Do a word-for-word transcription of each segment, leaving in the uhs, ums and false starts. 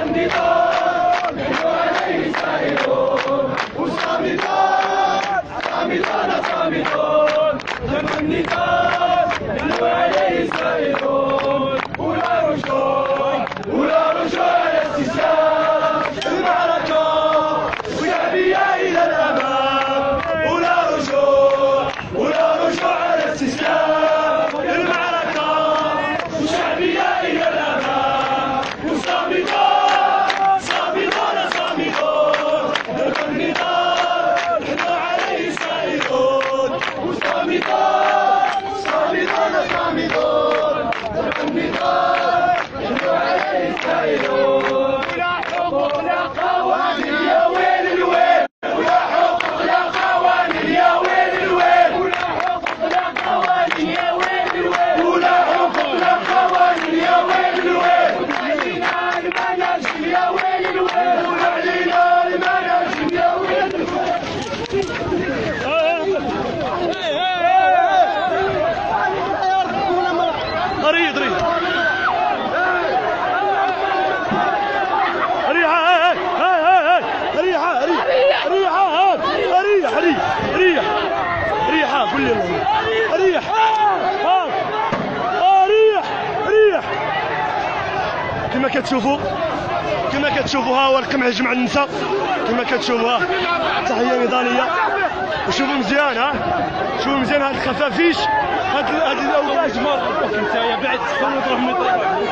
كما كتشوفوا كما كتشوفوا ها هو القمع جمع النساء كما كتشوفوا. ها تحيه نضاليه. وشوفوا مزيان، ها شوفوا مزيان هاد الخفافيش، هاد هاد الاوباج مار نتايا بعد تروح من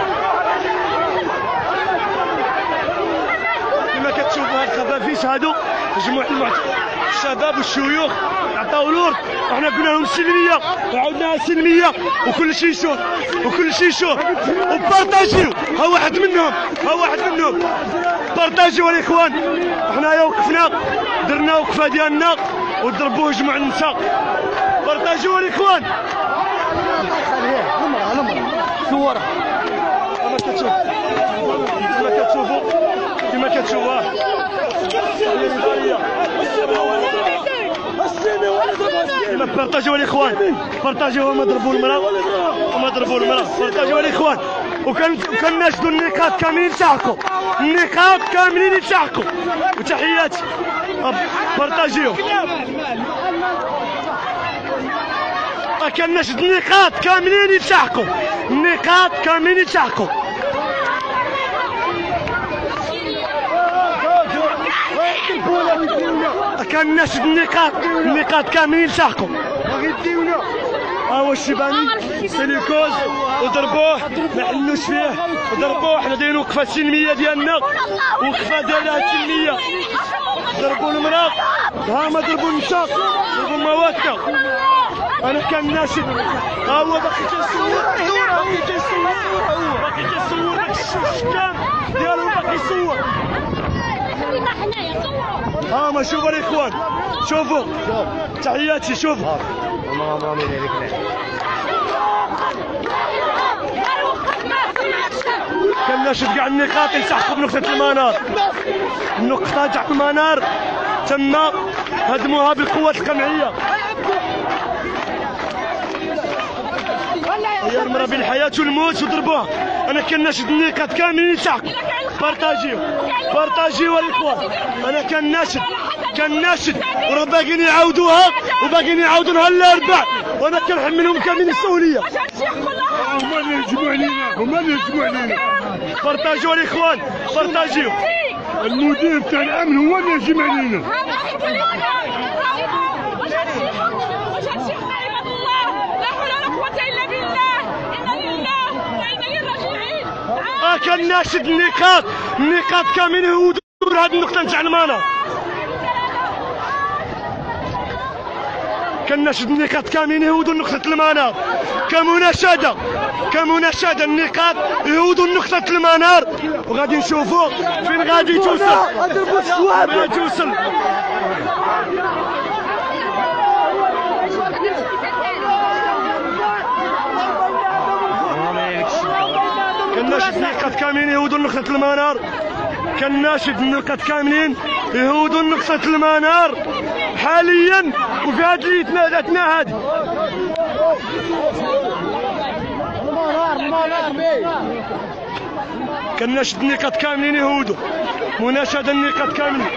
كما كتشوفوا. هاد الخفافيش هادو مجموعه الشباب والشيوخ عطاو لورد، وحنا قلنا لهم سلميه وعاودناها سلميه وكل شيء يشوف وكل شيء يشوف وبارطاجيو. ها واحد منهم ها واحد منهم بارطاجيو الاخوان. حنايا وقفنا درنا وقفه ديالنا وضربوه جمع النساء. بارطاجيو الاخوان. صورة كما كتشوف كما كتشوفوا كما كتشوفوا. بارطاجيو الاخوان، بارطاجيو هما ضربوا المراه هما ضربوا المراه. بارطاجيو الاخوان. وكان كناشدوا النقاط كاملين يلتحقوا، النقاط كاملين يلتحقوا. وتحياتي بارطاجيو. كناشد النقاط كاملين يلتحقوا، النقاط كاملين يلتحقوا. كناشد النقاط النقاط كاملين يلتحقوا. باغي يديونا ها هو الشيباني سيليكوز وضربوه ما حلوش فيه وضربوه. حنا دايرين وقفه سلميه ديالنا، وقفه ديالها سلميه. ضربوا المراه، ها ما ضربوا النساء، ضربوا المواكب. انا كناشد ها هو باقي كيصور باقي كيصور باقي كيصور داك الشكام ديالو باقي يصور. ها ما شوفوا الاخوان، شوفوا تحياتي. شوفوا كناشد كاع النقاط يلتحقوا بنقطة المنار. النقطة تاع المنار تم هدموها بالقوة القمعية. هي المرأة بين الحياة والموت وضربوها. أنا كناشد النقاط كاملين يلتحقوا. بارطاجيو بارطاجيو الاخوان. أنا كناشد كناشد وراه باقيين يعاودوها وباقيين يعاودونها الاربع، وانا كنحملهم كاملين المسؤوليه. هما اللي يهجموا علينا هما اللي يهجموا علينا. بارطاجيو الاخوان بارطاجيو. المدير تاع الامن هو اللي يهجم علينا. اه كناشد النقاط النقاط كاملين يهودوا لهاد النقطه نتاع المنار. كناشد النقاط كاملين يهودوا نقطة المنار. كمناشدة كمناشدة النقاط يهودوا نقطة المنار. وغادي نشوفوا فين غادي توصل فين توصل. كناشد النقاط كاملين يهودوا نقطة المنار. كناشد النقاط كاملين يهودوا نقطة المنار حاليا وفي هاد الاثناء هادي. المنار المنار كناشد النقاط كاملين يهودوا، مناشده النقاط كاملين.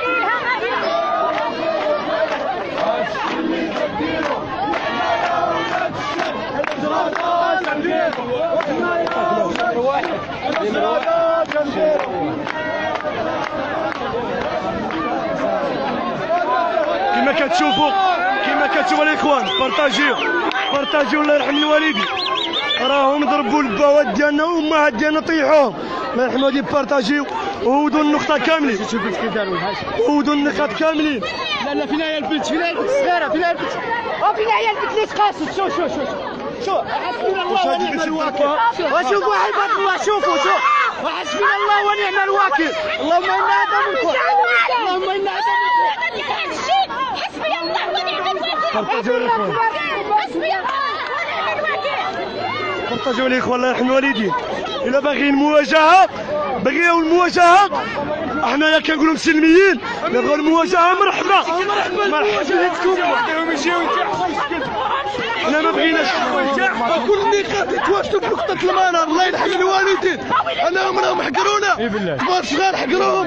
كما كتشوفوا كما كتشوفوا الاخوان، بارطاجيو بارطاجيو الله يرحم الوالدين، راهم ضربوا البوات ديالنا وامهات ديالنا طيحوهم، الله يرحم الوالدين. بارطاجيو وهودوا النقطه كاملين، وهودوا النقاط كاملين. لا لا فينا هي البنت، فينا هي البنت الصغيره، فينا هي البنت، اه فينا هي البنت اللي تقاست. شوف شوف شوف شوف حسبنا الله ونعم الوكيل، وشوفوا عباد الله، شوفوا شوف، وحسبنا الله ونعم الوكيل. اللهم انا عدمكم، اللهم انا عدمكم. حسبي الله ونعم الوكيل، حسبي الله ونعم الوكيل. بارطاجيو الاخوان الله يرحم الوالدين. الا باغيين المواجهه، بغيو المواجهه، احنا كنقولوا مسلميين، نبغوا المواجهه. مرحبا مرحبا بكم، حنا ما بغيناش كل النقاط يتواجدوا بنقطه المنار. الله يرحم الوالدين، انهم راهم حقرونا، كبار صغار حقروهم.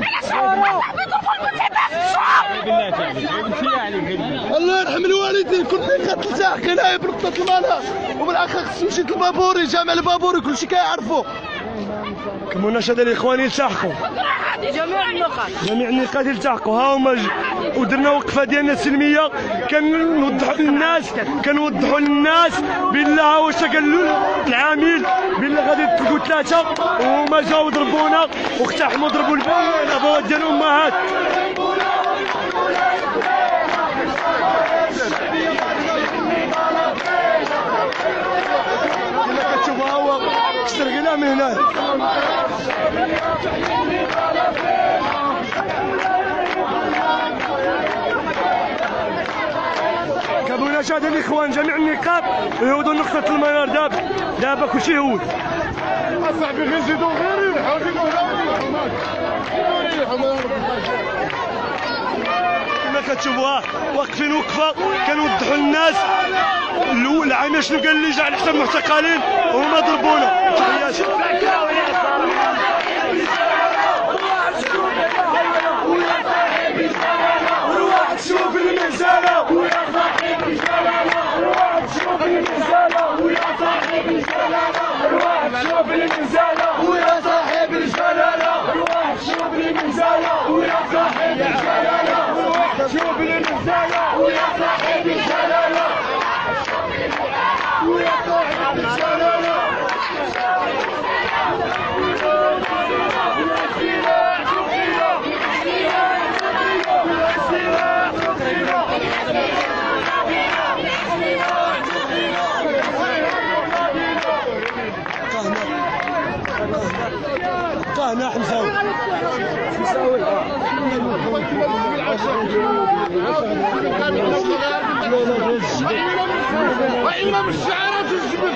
الله يرحم الوالدين، كل نقاط تلتحق هنايا بنقطه المنار، وبالاخص مشيت البابوري، جامع البابوري كلشي كيعرفوا. كمناشده الاخوان يلتحقوا، جميع النقاط جميع النقاط يلتحقوا. ها هما ودرنا وقفه ديالنا سلميه، كنوضحوا للناس كنوضحوا للناس بالله واش قال العامل بالله غادي تلقوا ثلاثه، وهما جاو ضربونا واقتحموا ضربوا الابوات ديال الامهات. كما كتشوفوا هو كسر غلا من هنا. كمناشده الاخوان جميع النقاط يهودوا نقطه المنار. دابا دابا كلشي يهود. اصاحبي غير زيدوا غير يريحوا، زيدوا غير يريحوا. كما كتشوفوها واقفين وقفه كنوضحوا للناس العامل شنو قال اللي جا على حساب المعتقلين، وهما ضربونا. تحياتي. والواحد شوف المنزله، ويا صاحب الجلاله، الواحد شوف المنزله، ويا صاحب الجلاله، الواحد شوف المنزله، ويا صاحب الجلاله، الواحد شوف المنزله، ويا صاحب الجلاله، الواحد شوف المنزله، ويا صاحب الجلاله، ويا صاحب الجلاله. قهنا حمزاوي وإمام الشعارات الجبل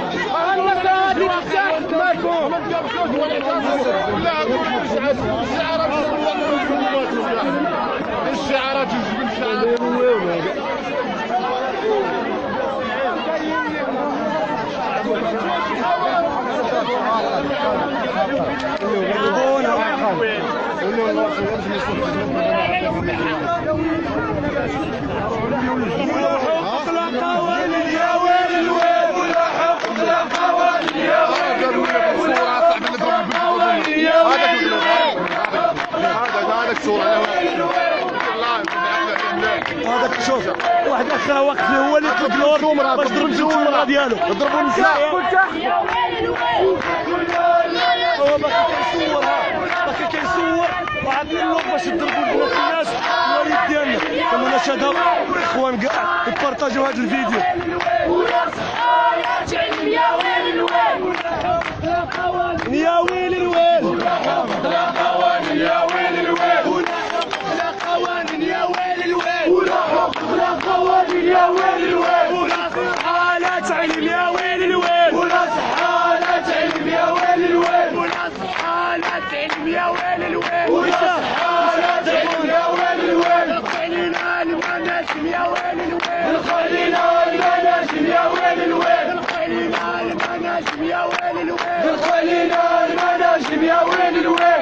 الشعارات الجبل هذاك شوف واحد اخا واقف هو اللي طلق لور باش ضرب الزومره ديالو، ضربوا النساء. هو باقي كيصورها، باقي كيصور وعاملين اللور باش يضربوا الناس الوالد ديالنا. كمناشده الاخوان كاع يبارطاجيو هذا الفيديو. يا ويل الويل، يا ويل الويل، لا قوانين يا ويل الويل، لا قوانين يا ويل الويل، ولا حقوق لا قوانين يا ويل الويل، ولا صحة لا تعلم يا ويل الويل، ولا صحة لا تعلم يا ويل الويل، ولا صحة لا تعلم يا ويل الويل، ولا صحة لا تعلم يا ويل الويل. الخلينا المناشم يا ويل الويل، الخلينا المناشم يا ويل الويل، الخلينا المناشم يا ويل الويل، الخلينا المناشم يا ويل الويل.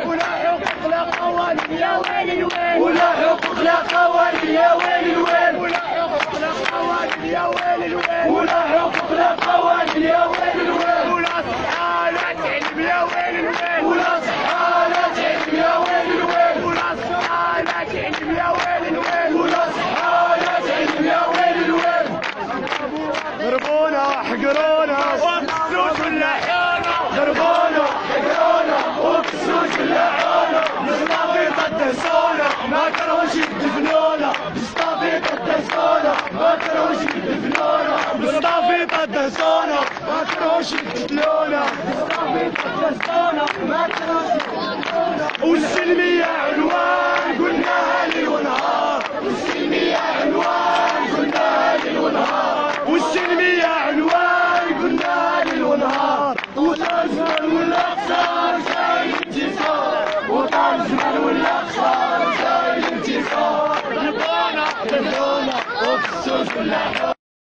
ويلي الويل ولا حقوق لا قوانين يا ويلي الويل ولا حقوق لا قوانين يا ويلي الويل ولا حقوق لا قوانين يا ويلي الويل ولا صحة لا تعلم يا ويلي الويل ولا صحة لا تعلم يا ويلي الويل ولا صحة لا تعلم يا ويلي الويل ولا صحة لا تعلم يا ويلي الويل ضربونا حقرونا وقصوص اللحيانة ضربونا حقرونا وكسوس اللعانة مصطفى قدسونا ما كرهوش يدفنونا مصطفى قدسونا ما كرهوش يدفنونا مصطفى قدسونا ما كرهوش يقتلونا مصطفى قدسونا ما كرهوش يقتلونا والسلمية عنوان قلناها ليل ونهار والسلمية عنوان قلناها ليل ونهار والسلمية عنوان قلناها ليل ونهار وترجمل والاقصار جاي الانتصار وترجمل والاقصار جاي الانتصار ضربونا ضربونا وكسوس اللحية